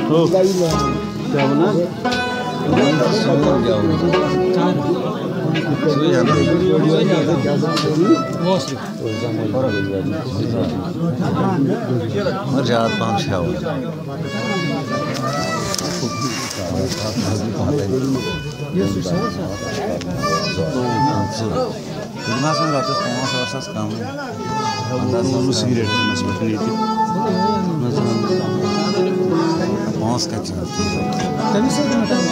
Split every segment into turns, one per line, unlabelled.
क्या बना
ज्यादा पाँच छः Gimnasyon ratus panas ratus kamu. Anda selalu sigaret dan seperti itu. Panas kacang.
Tapi saya cuma tahu.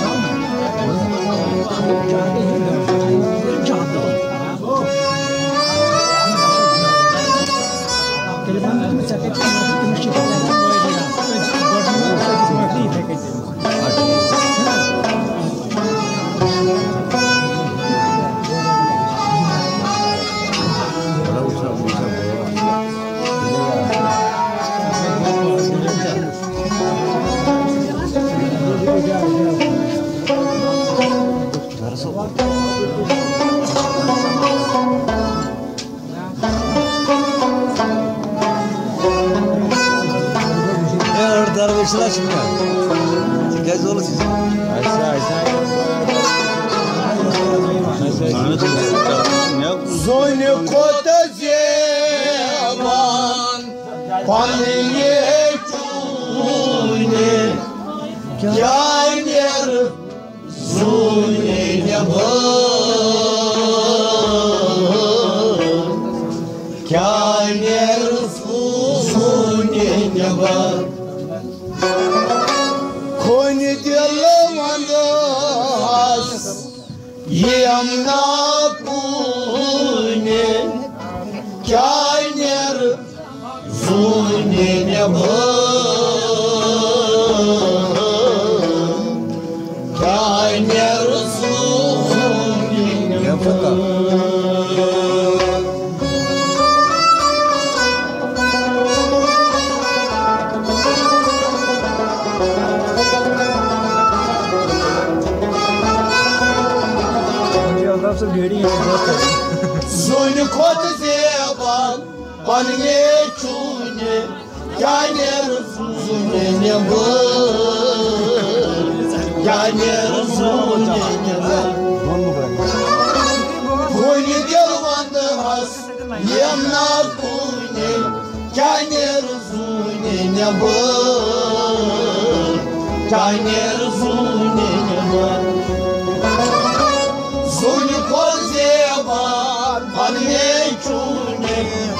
Telepon itu macam itu mesti kita
Işılar şimdi. Gel zorlu siz.
Zone kota zevan paniye chune kyaner zone nevar kyaner zone nevar Koni dilamandas yamna pune kyaner zune nevar kyaner zune nevar Zone kota zevan paniye chune kyaner zune nevar kyaner zune nevar Koni dilamandas yamna pune kyaner zune nevar kyaner zune nevar Zone kozevan paniye chune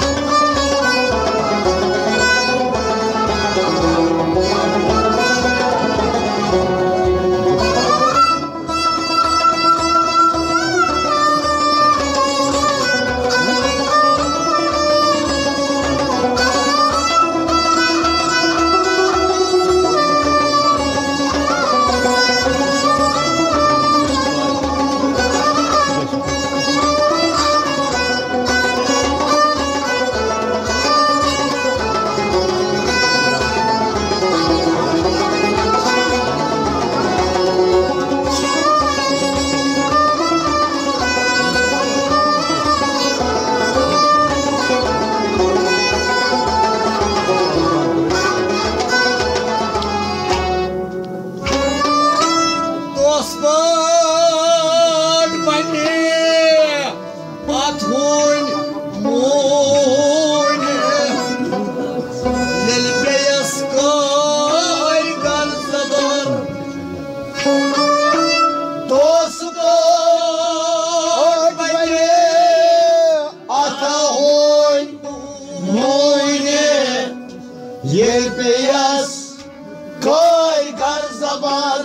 Yelpeyas koy garzabar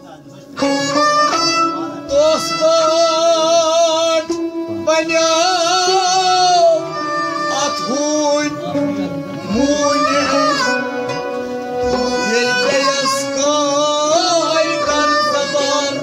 Doston banya athun mune Yelpeyas koy garzabar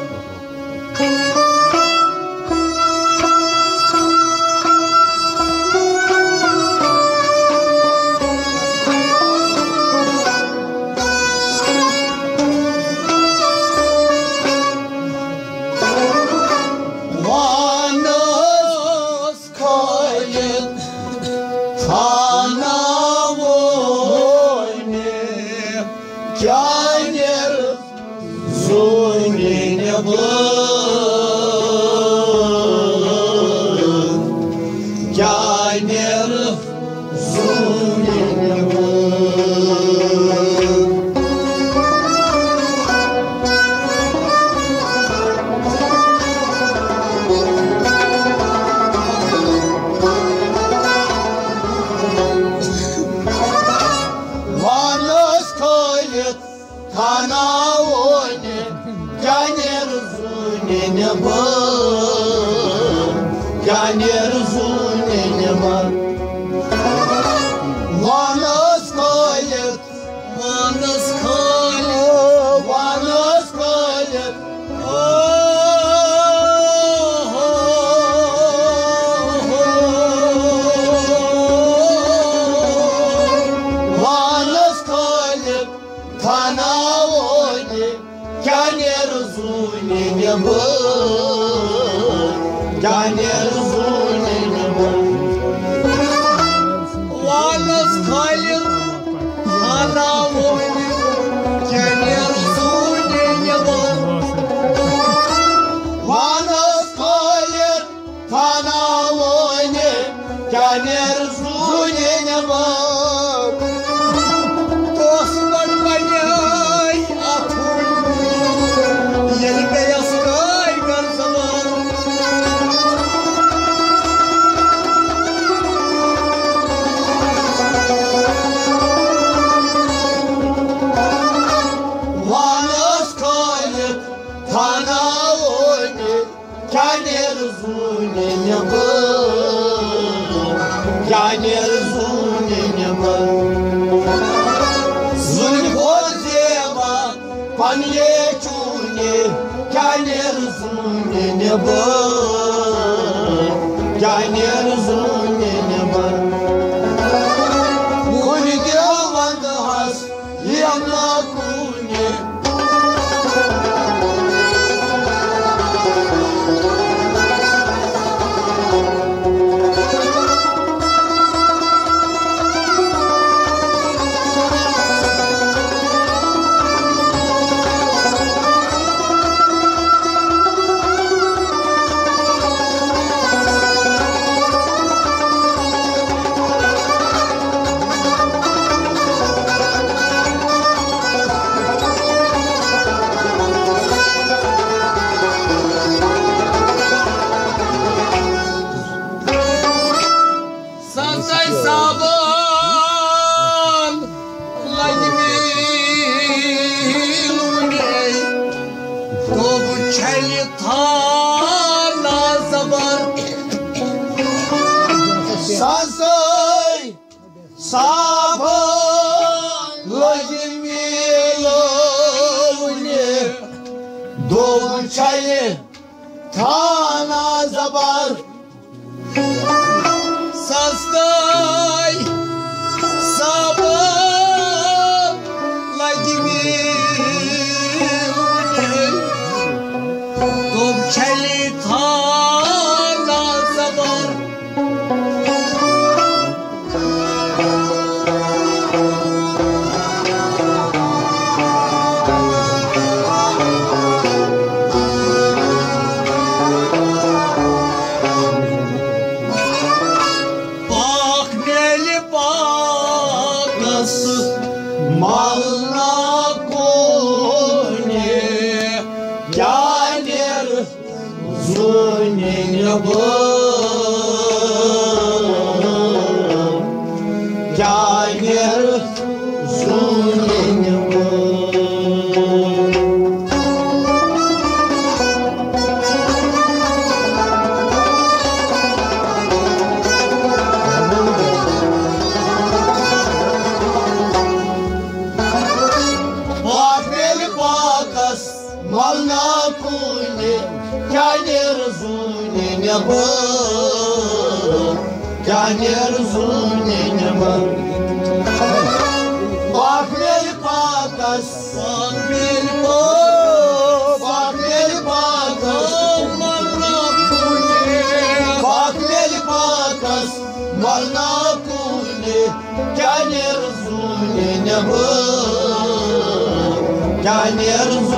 Kya ne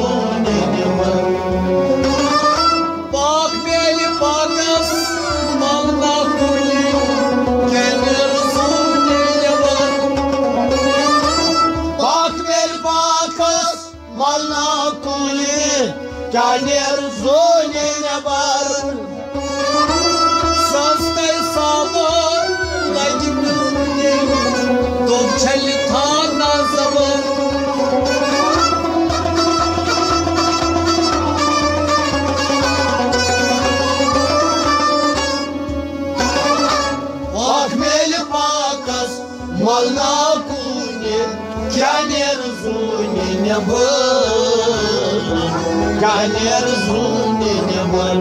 Caner zone nebar Sastay sabır Lagimni Dobçeli tana sabır Akmeli pakas Malna kuni Caner zone nebar Caner zune nebar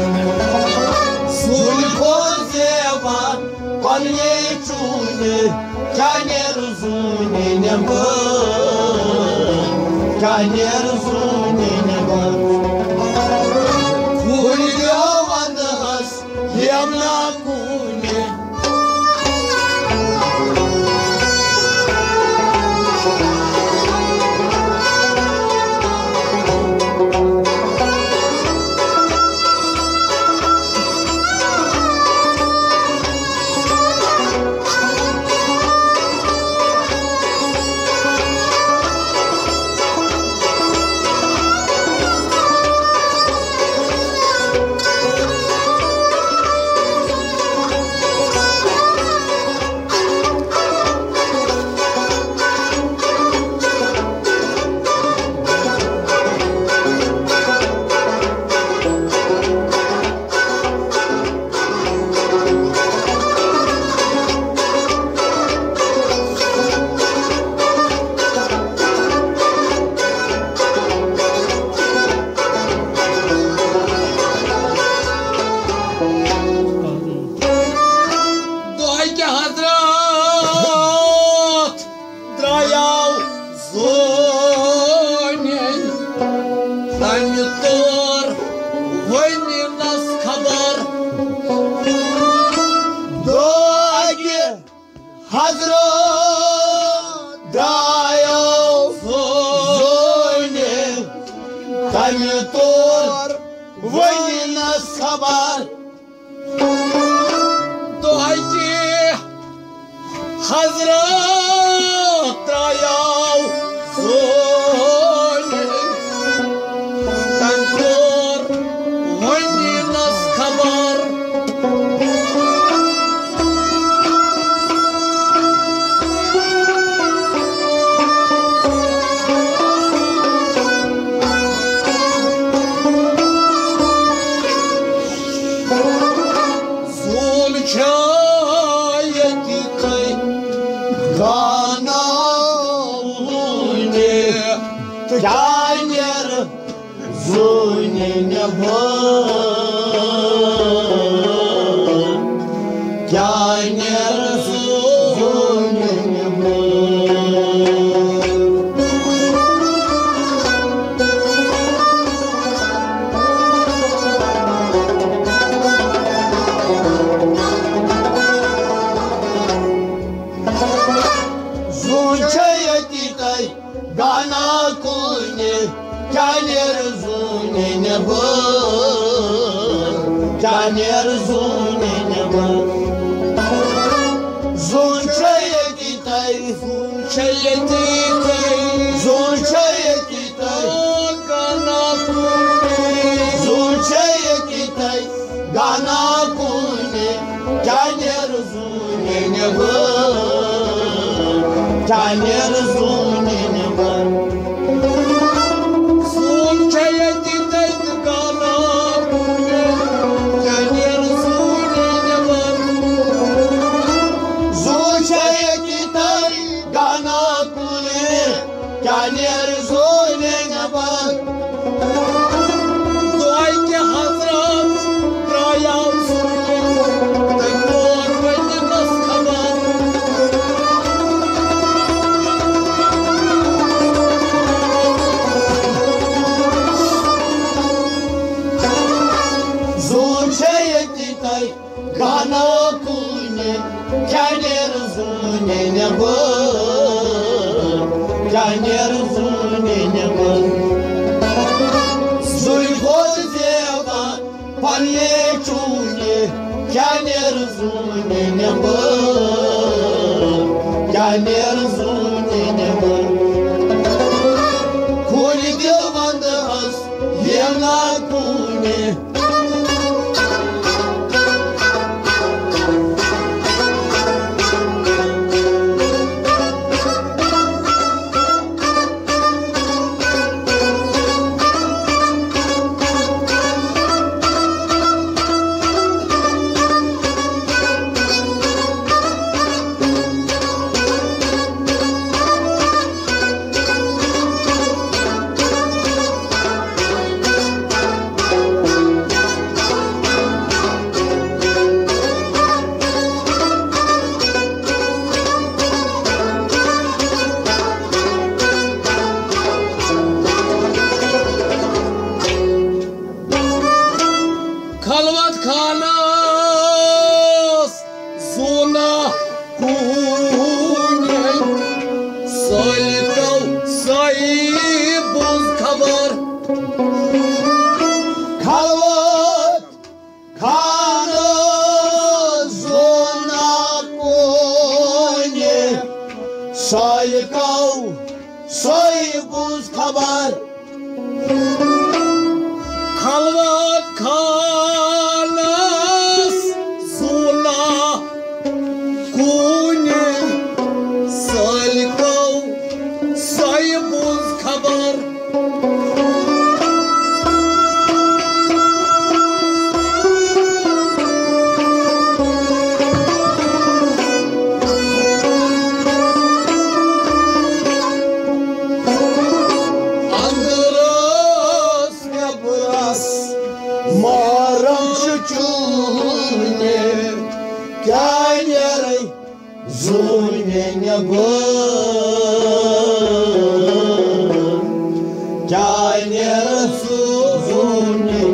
Sul kozeva Palye chune Caner zune nebar Caner zune nebar Kulya vandas Yamna kune Tamitor, văinas habar Doaiki Hazrat traiau zone Tamitor, văinas habar Caner zune nebar Caner zune nebar Zunchaya titai Gana kune Caner zune nebar Caner zune nebar Zunchaya titai Zunchaya titai Zunchaya titai Gana kune Zunchaya titai Gana kune Caner zune nebar Caner zune nebar Zunchaya titai Gana kune Caner zune nebar Zunchaya titai Gana kune Caner zune nebar Doaiki Hazrat traiau zune Tamitor văinas habar Zunchaya titai Gana kune Caner zune nebar Caner zune nebar खबर खलवत खानो जोना कोने सायकाउ सोयबुज खबर खलवत खानस जोना कोने सायकाउ सोयबुज खबर Maram çuçune kânyere zûnene bâr kânyere zûnene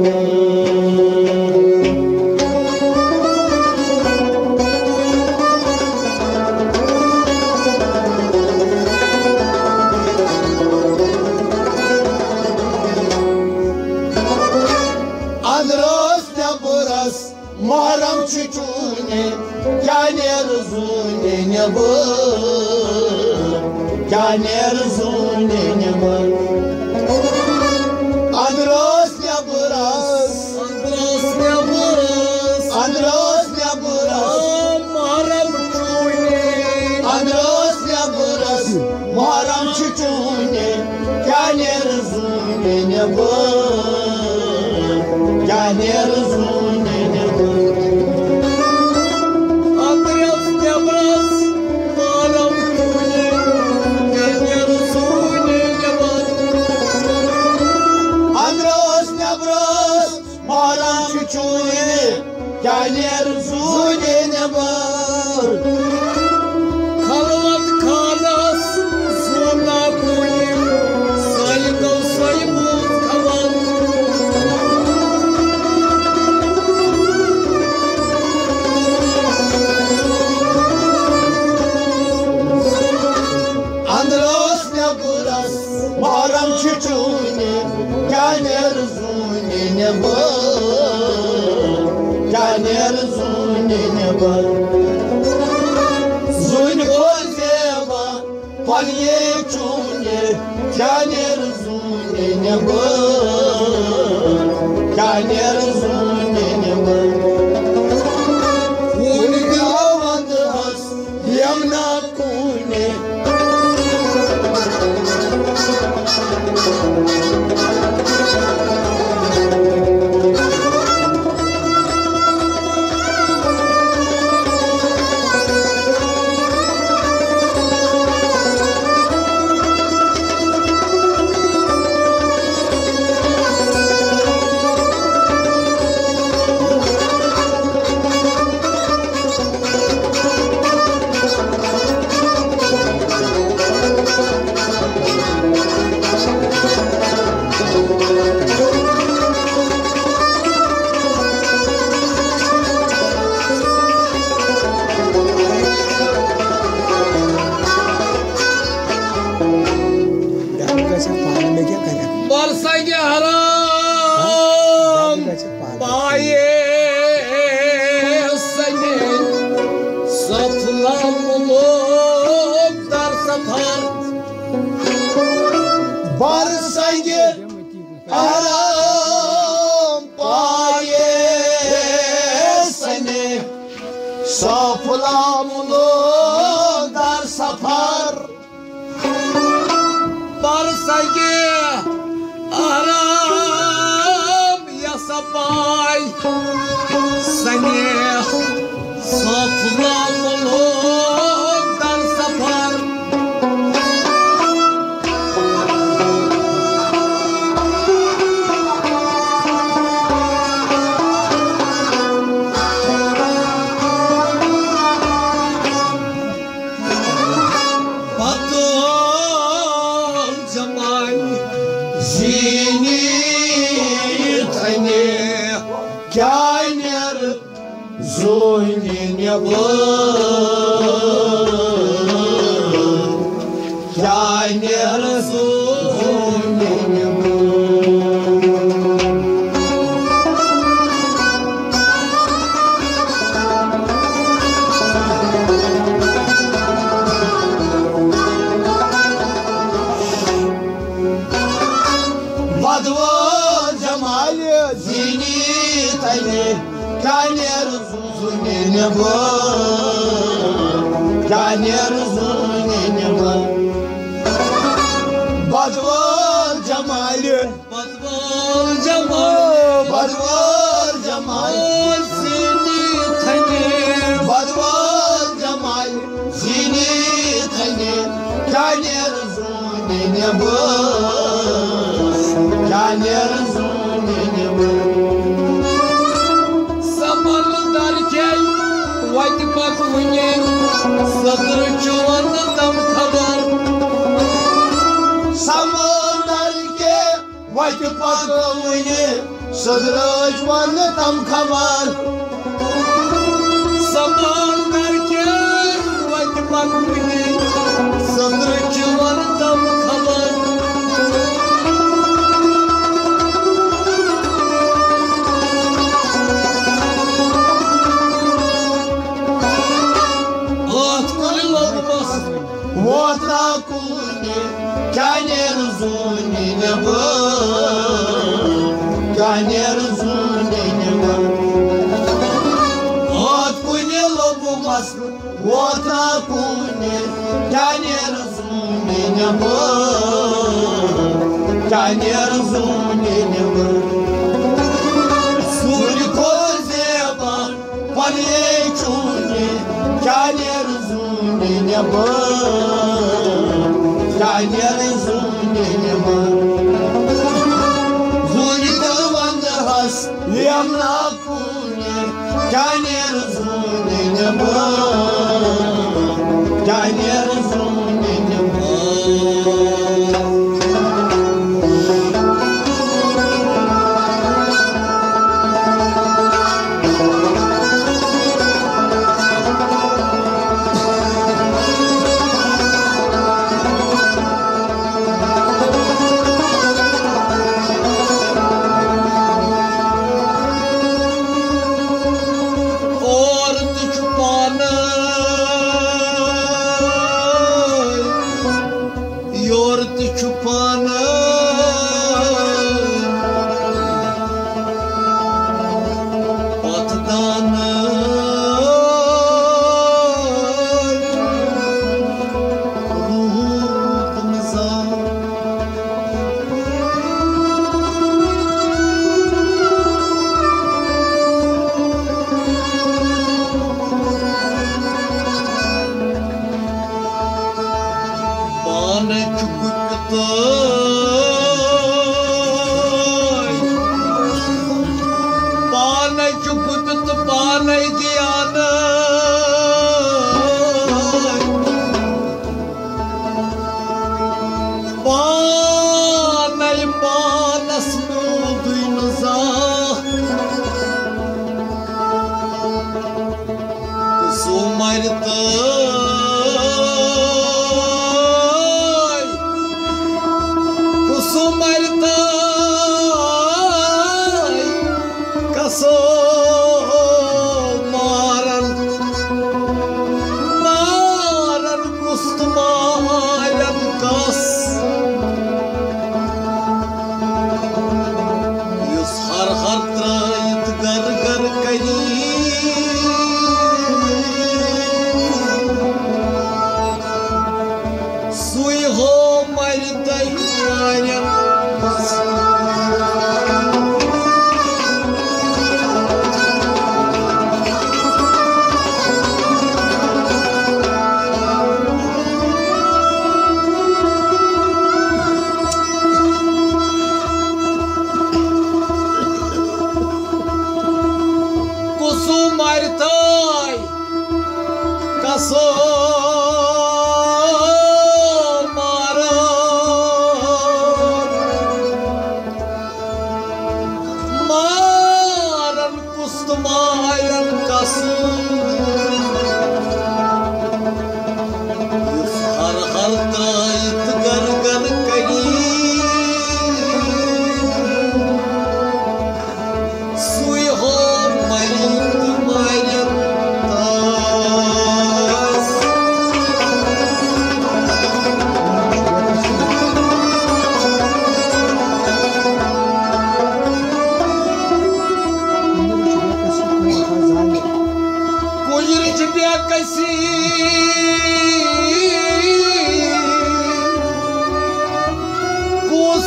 Andros ne buras maram çuçune kâner zûnene bâr kâner zûnene bâr Andros ne buras Andros ne buras maram çuçune Andros ne buras maram çuçune kâner zûnene bâr Kâner zûnene bâr Andros ne buras maram çuçune kâner zûnene bâr Andros ne buras maram çuçune kâner zûnene bâr Kalvat kanas zûna kunim saykal saybuz kavan Andros ne buras maram çuçune kâner zûnene bâr kâner zûnene bâr Zûn kozeva palye çune kâner zûnene bâr kâner zûnene bâr Vûn gavandas yamna kune बरसेंगे हराम पाए संगे सफला लोग दर सफर बरसेंगे हराम पाए संगे सफला लोग दर सफर बरसेंगे Aram yasabay seni saplamuluk dar sapar Batul zaman zini tane kâner zûnene bâr kâner zûnene Badvo Cemali Zinit Ali Kaner Zunine bu Kaner Zunine bu Badvo Cemali Badvo Cemal Badvo Cemal Zinit Ali Badvo Cemal Zinit Ali Kaner Zunine bu Samandar key Vati pakvunye Sadr çuvanı tam kabar Samandar key Vati pakvunye Sadr çuvanı tam kabar Samandar key Vati pakvunye Sadr çuvanı tam kabar Вот на куне, канер зуни не был, канер зуни не был. Вот куне лобу масло, вот на куне, канер зуни не был, канер зуни не был. Сули козеба, полечуни, канер зуни не был. Канер зуни не был. Зуни давандас, лем на куне, канер зуни не был. Канер зуни не был.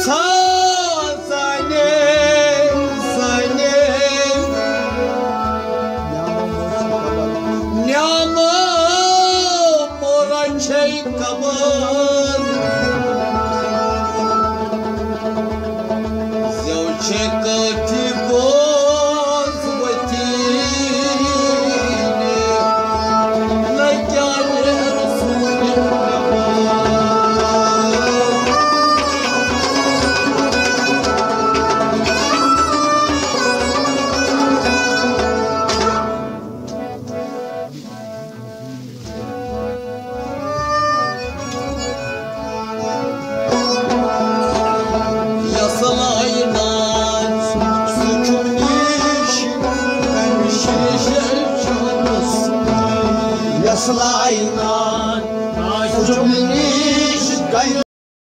Yasalayna